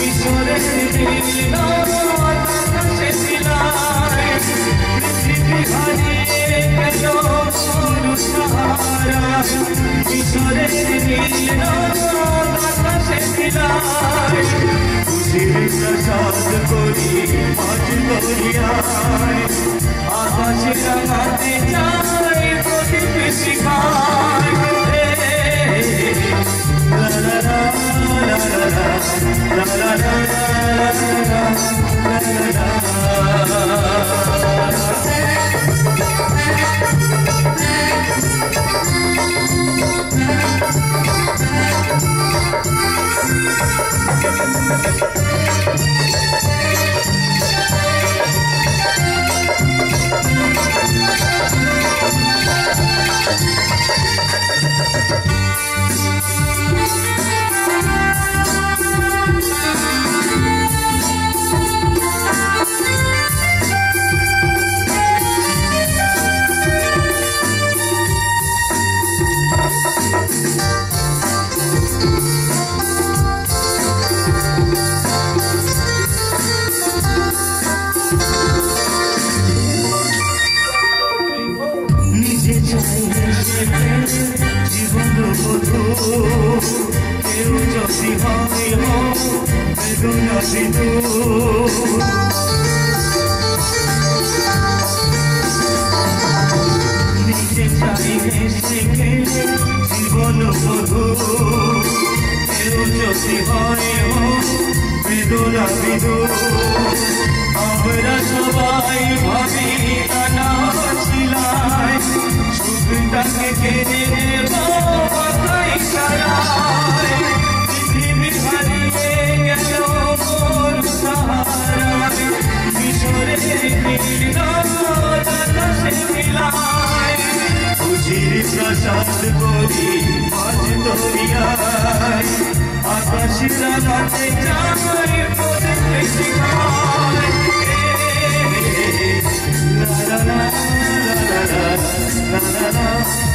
মিশরের নীল আকাশে বিলায় পৃথিবী হারিয়ে গেল মরু সাহারায় মিশরের নীল আকাশে বিলায় খুশির প্রসাদ করি আজ দরিয়ায় আকাশে রাঙাতে চাই প্রদীপ শিখায় la la la la la la la জীবন বধূ কেউ যদি হয় বেদনা বিধু নিজে চাইলে শেখে জীবন বধূ কেউ যদি হয় বেদনা বিধু আমরা সবাই ভাবি নানা ছিলায় সুখটাকে কেড়ে নেব কথাই সারায় পৃথিবী হারিয়ে গেল মরু সাহারায় মিশরের নীল আকাশে বিলায় খুশির প্রসাদ করি আজ দরিয়ায় আকাশে রাঙাতে চাই প্রদীপ শিখায় la la la la la la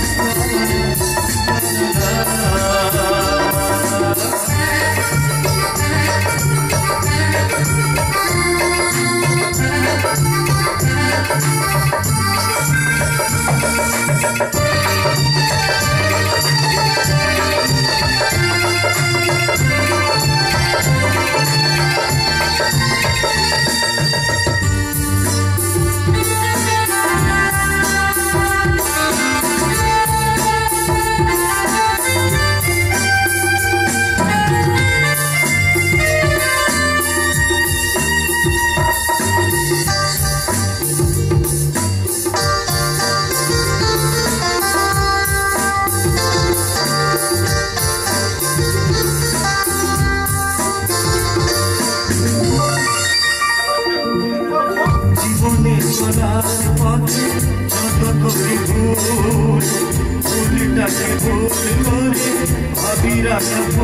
চলার পথে যত করি ভুল ভুলটাকে ভুল করে ভাবি রাখবো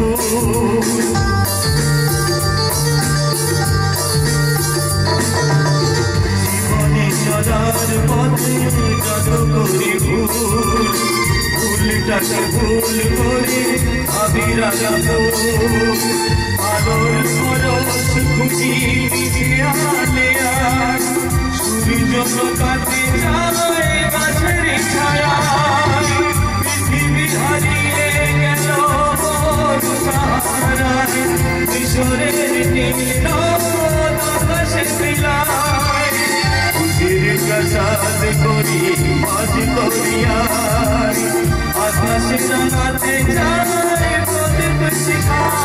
জীবনে চলার পথে যত করি ভুল ভুলটাকে ভুল করে ভাবি রাখবো আলোর পরশ খুঁজি আলে আর সূর্য কাটে যায় গাছের ছায়ায় পৃথিবী হারিয়ে গেল মরু সাহারায় মিশরের নীল আকাশে বিলায় খুশির প্রসাদ করি আজ দরিয়ায় আকাশে রাঙাতে চাই প্রদীপ শিখায়